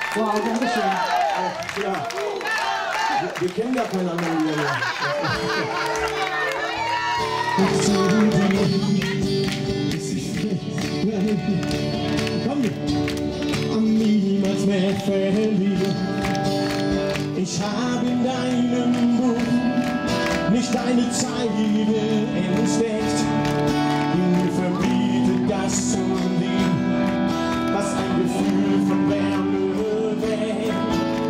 Wow, Dankeschön. Ja, wir kennen gar keinen anderen Lieder mehr. Komm, niemals mehr verlieren. Ich habe in deinem Buch nicht eine Zeile entdeckt, die mir verbietet, das zu lieben, was ein Gefühl von Wärme weckt.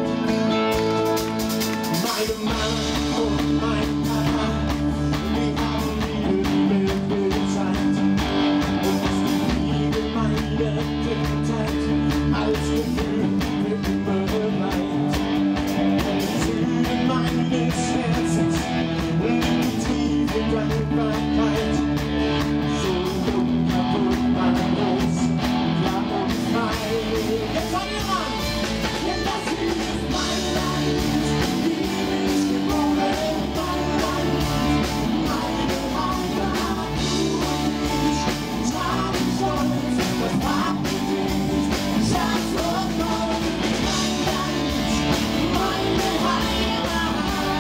Meine Mama und mein Papa, die haben Liebe gezeigt, und das Liebe meiner Kindheit als Gefühl wird immer bleibt. Süden meines Herzens und die tiefe Dankbarkeit, so unkaputt, machtlos, klar und frei. Jetzt fangen wir an! Denn das hier ist mein Land, hier bin ich geboren, mein Land, meine Heimat, du und ich, tragen stolz, das Wappentier, schwarz und gold, mein Land, meine Heimat.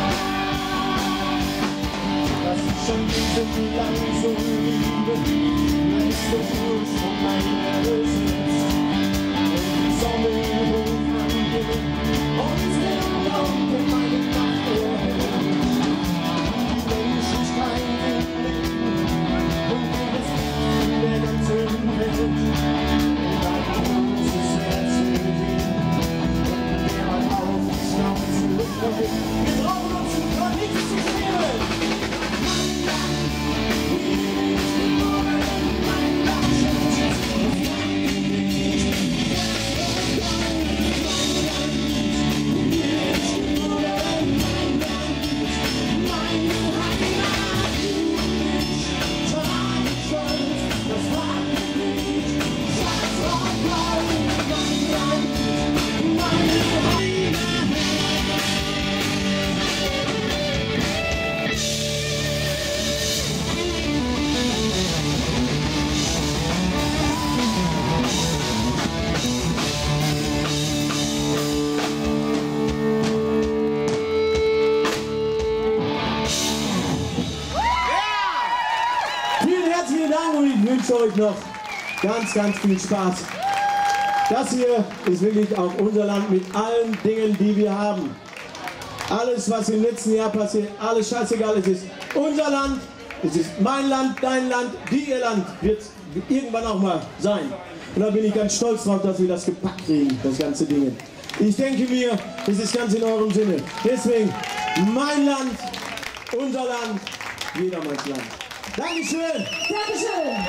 Was ich schon so lang so liebe, lässt der Ursprung meiner Besitz. Und die Sonne hoch am Himmel, und der Raum in meinem Nacht erhält. Die Menschlichkeit im Leben, und der Respekt in der ganzen Welt. Und ein großes Herz für jeden, und der mal auf die Schnauze fällt. Wir brauchen uns gar nichts zu schämen. Herzlichen Dank und ich wünsche euch noch ganz, ganz viel Spaß. Das hier ist wirklich auch unser Land mit allen Dingen, die wir haben. Alles, was im letzten Jahr passiert, alles scheißegal, es ist unser Land, es ist mein Land, dein Land, ihr Land wird irgendwann auch mal sein. Und da bin ich ganz stolz drauf, dass wir das gepackt kriegen, das ganze Ding. Ich denke mir, es ist ganz in eurem Sinne. Deswegen, mein Land, unser Land, jedermanns Land. Dankeschön! Dankeschön!